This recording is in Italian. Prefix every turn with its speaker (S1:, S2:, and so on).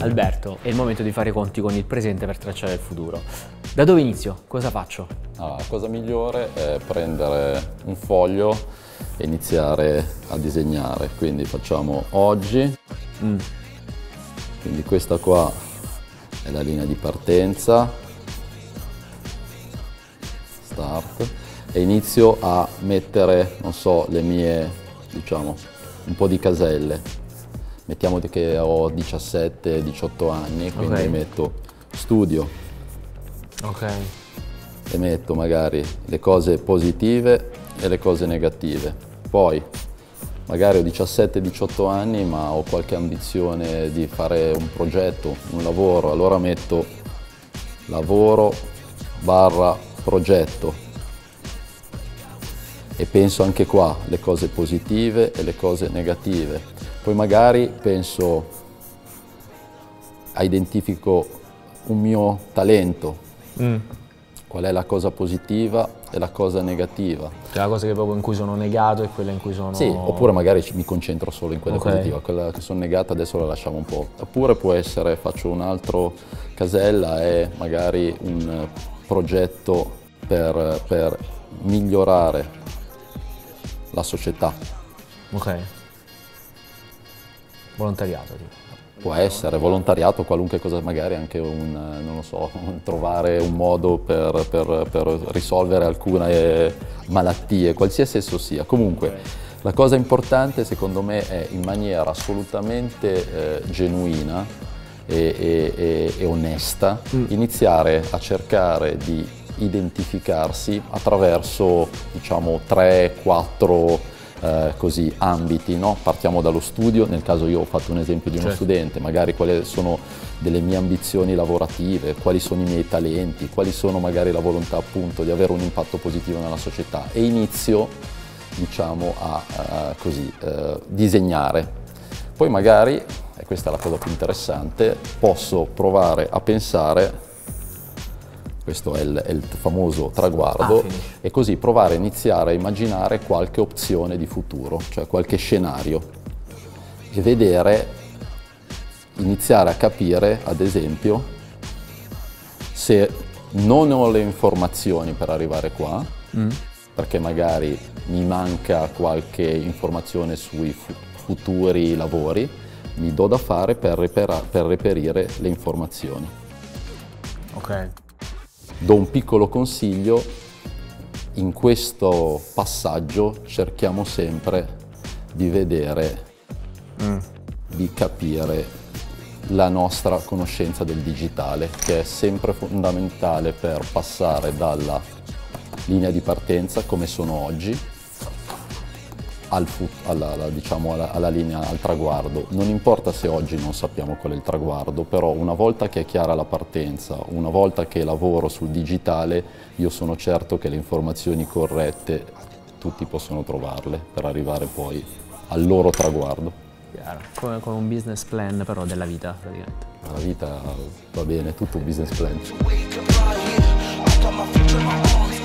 S1: Alberto, è il momento di fare i conti con il presente per tracciare il futuro. Da dove inizio? Cosa faccio?
S2: La cosa migliore è prendere un foglio e iniziare a disegnare. Quindi facciamo oggi. Quindi questa qua è la linea di partenza. Start. E inizio a mettere, non so, le mie, diciamo, un po' di caselle. Mettiamo che ho 17-18 anni, quindi metto studio.
S1: Ok.
S2: E metto magari le cose positive e le cose negative. Poi magari ho 17-18 anni ma ho qualche ambizione di fare un progetto, un lavoro, allora metto lavoro barra progetto e penso anche qua le cose positive e le cose negative. Poi magari penso, identifico un mio talento, qual è la cosa positiva e la cosa negativa.
S1: Cioè la cosa che proprio in cui sono negato e quella in cui sono...
S2: Sì, oppure magari mi concentro solo in quella positiva, quella che sono negata adesso la lasciamo un po'. Oppure può essere, faccio un altro casella, è magari un progetto per migliorare la società.
S1: Ok. Volontariato, tipo.
S2: Può essere volontariato, qualunque cosa, magari anche non lo so, trovare un modo per risolvere alcune malattie, qualsiasi esso sia. Comunque, la cosa importante secondo me è in maniera assolutamente genuina e onesta iniziare a cercare di identificarsi attraverso, diciamo, 3-4 così ambiti, no? Partiamo dallo studio, nel caso io ho fatto un esempio di uno studente, magari quali sono delle mie ambizioni lavorative, quali sono i miei talenti, quali sono magari la volontà appunto di avere un impatto positivo nella società e inizio, diciamo, a disegnare. Poi magari, e questa è la cosa più interessante, posso provare a pensare, questo è il famoso traguardo, e così provare a iniziare a immaginare qualche opzione di futuro, cioè qualche scenario, e vedere, iniziare a capire, ad esempio, se non ho le informazioni per arrivare qua, perché magari mi manca qualche informazione sui futuri lavori, mi do da fare per reperire le informazioni.
S1: Ok.
S2: Do un piccolo consiglio, in questo passaggio cerchiamo sempre di vedere, di capire la nostra conoscenza del digitale, che è sempre fondamentale per passare dalla linea di partenza, come sono oggi, alla linea, al traguardo. Non importa se oggi non sappiamo qual è il traguardo, però una volta che è chiara la partenza, una volta che lavoro sul digitale, io sono certo che le informazioni corrette tutti possono trovarle per arrivare poi al loro traguardo.
S1: Chiaro, come con un business plan però della vita praticamente.
S2: La vita va bene, tutto un business plan.